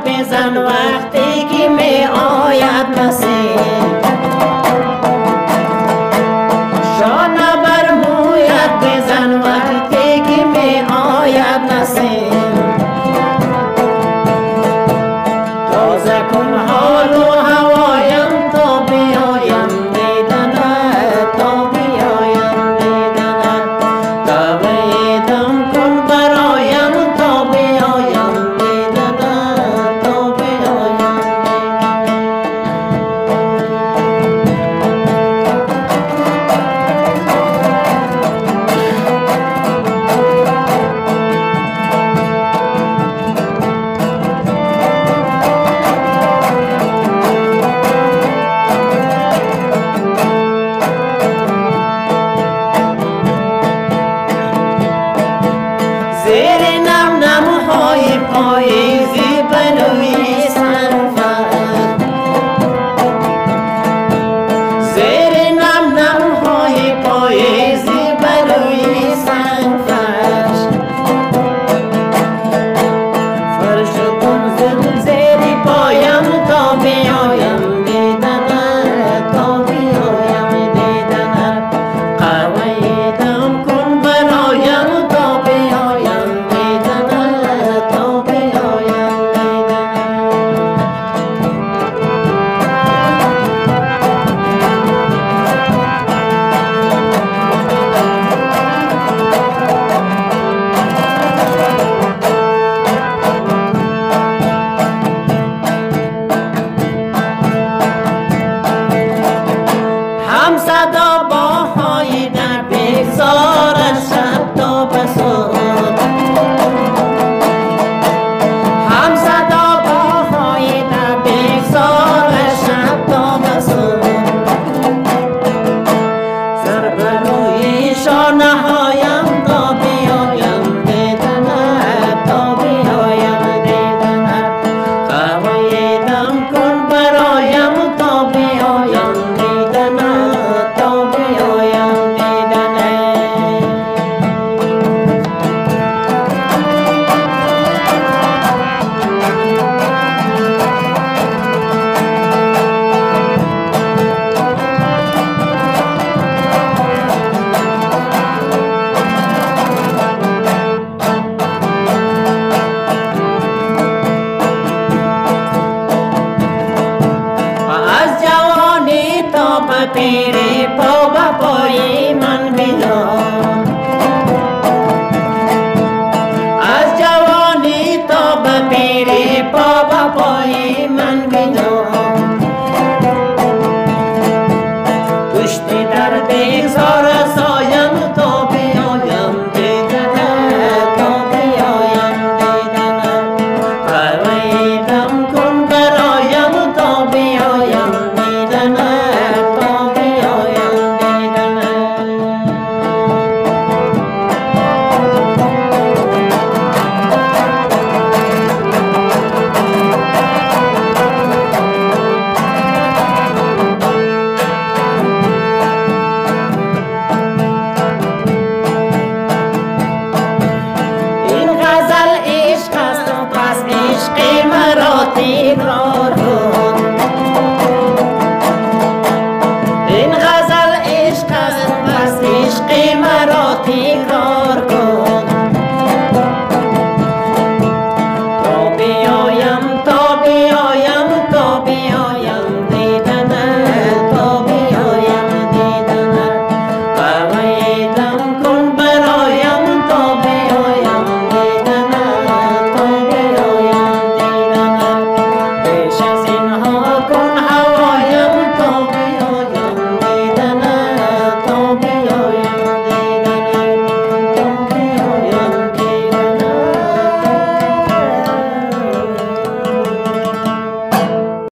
بزن وقتی که می آید نسیم شانه بر مویت بزن وقتی که می آید نسیم تازه کن حال و هوایم تا بیایم دیدنت تا بیایم دیدنت تویدم کن برایم تا بیایم دیدنت تا بیایم زیر نم نمهای پاییزی بنوی سنفر زیر نم نمهای پاییزی بنوی سنفر فرش کن زیر پایم تا بیایم دیدنت تا بیایم دیدنت قویدم کن برایم تا بیایم دیدنت تا بیایم دیدنت هم صدا با های در بگذار شب تا بسود هم صدا با های در بگذار شب تا بسود سر بروی شانه هایم تا بیایم دیدنت تا بیایم دیدنت قویدم کن برایم تا بیایم دیدنت تا بیایم دیدنت از جوانی تا به پیری پا به پای من بیا از جوانی تا به پیری پا به پای من بیا کشتی در بگذار سایم تا بیایم دیدنت تا بیایم دیدنت قویدم کن برایم تا بیایم دیدنت تا بیایم دیدنت این غزل عشق است و پس عشق